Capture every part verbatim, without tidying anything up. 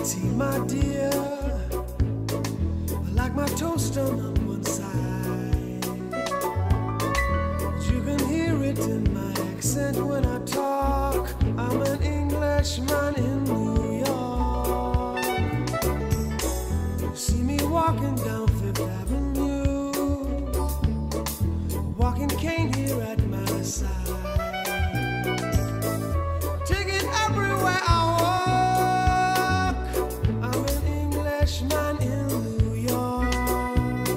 tea, my dear. I like my toast done on one side. You can hear it in my accent when I talk. I'm an Englishman in New York. You see me walking down Fifth Avenue, a walking cane here at my side. Take it everywhere I walk. I'm an Englishman in New York.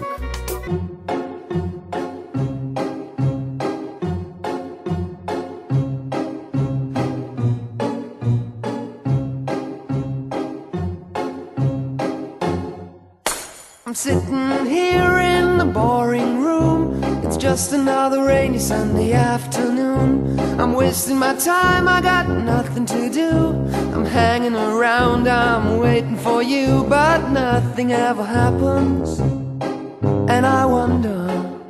I'm sitting here in the boring room. It's just another rainy Sunday afternoon. I'm wasting my time, I got nothing to do. I'm hanging around, I'm waiting for you, but nothing ever happens. And I wonder,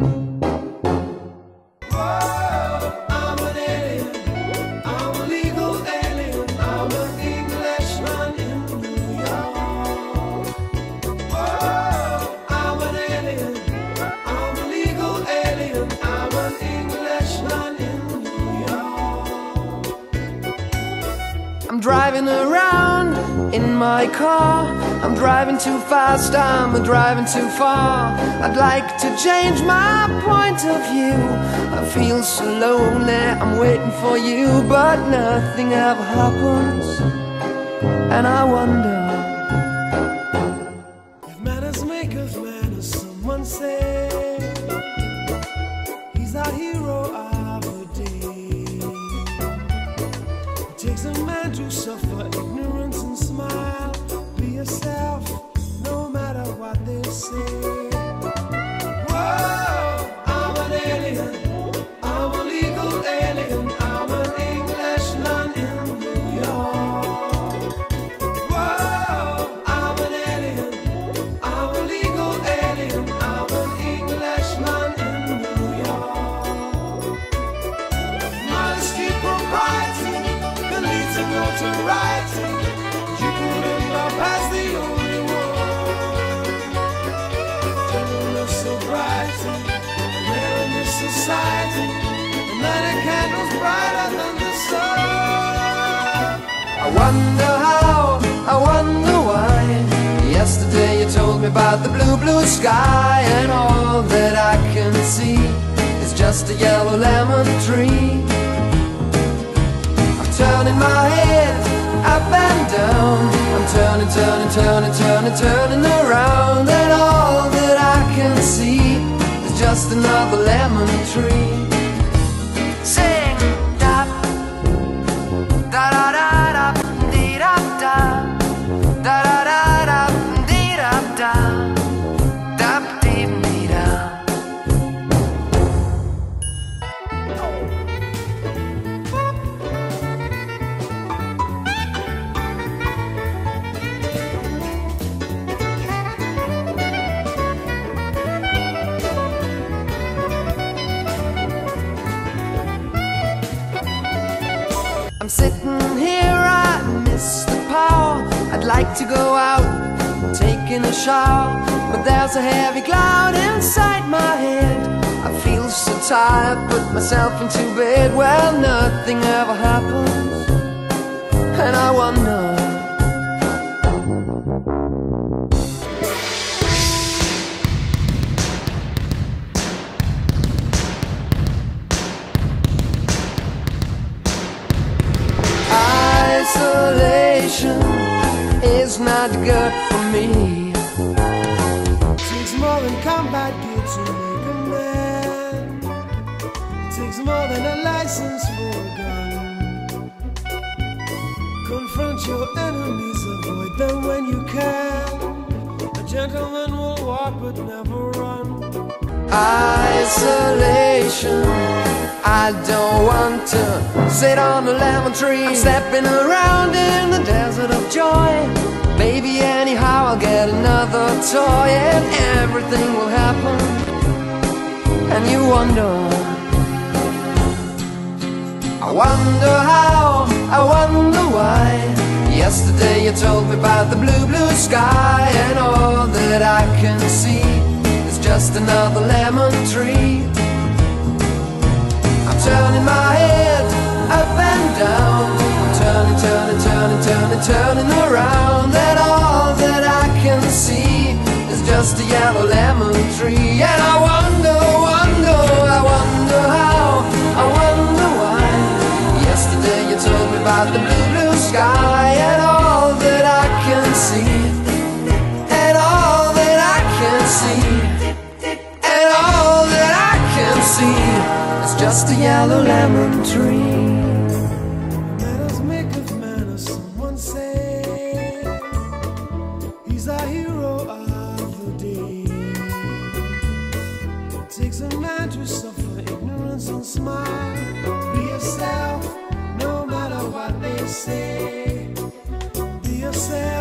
I'm driving around in my car. I'm driving too fast, I'm driving too far. I'd like to change my point of view. I feel so lonely, I'm waiting for you, but nothing ever happens. And I wonder, if manners make us manners, someone say he's our hero of the day. It takes a man to suffer ignorance and smile. Be yourself, no matter what they say. Whoa, I'm an alien, I'm a legal alien, I'm an Englishman in New York. Whoa, I'm an alien, I'm a legal alien, I'm an Englishman in New York. Modesty, propriety, can lead to notoriety. You couldn't love as the only one. Gentleness, sobriety, and there in this society, and many candles brighter than the sun. I wonder how, I wonder why. Yesterday you told me about the blue, blue sky, and all that I can see is just a yellow lemon tree. I'm turning my head up and down. I'm turning, turning, turning, turning, turning around, and all that I can see is just another lemon tree. Sing da da da da da dee da da da da da da dee da da da dee dee da. I'm sitting here, I miss the power. I'd like to go out, taking a shower, but there's a heavy cloud inside my head. I feel so tired, put myself into bed. Well, nothing ever happens, and I wonder, isolation is not good for me. It takes more than combat gear to make a man. It takes more than a license for a gun. Confront your enemies, avoid them when you can. A gentleman will walk but never run. Isolation, I don't want to sit on a lemon tree. I'm stepping around in the desert of joy. Maybe anyhow I'll get another toy, and everything will happen. And you wonder, I wonder how, I wonder why. Yesterday you told me about the blue, blue sky, and all that I can see is just another lemon tree. I'm turning my head up and down, I'm turning, turning, turning, turning, turning around, and all that I can see is just a yellow lemon tree. And I wonder, wonder, I wonder how, I wonder why. Yesterday you told me about the blue, blue sky, and all that I can see, and all that I can see, and all that I can see is just a yellow lemon tree. Manners make of manners, someone say. He's a hero of the day. It takes a man to suffer ignorance and smile. Be yourself, no matter what they say. Be yourself.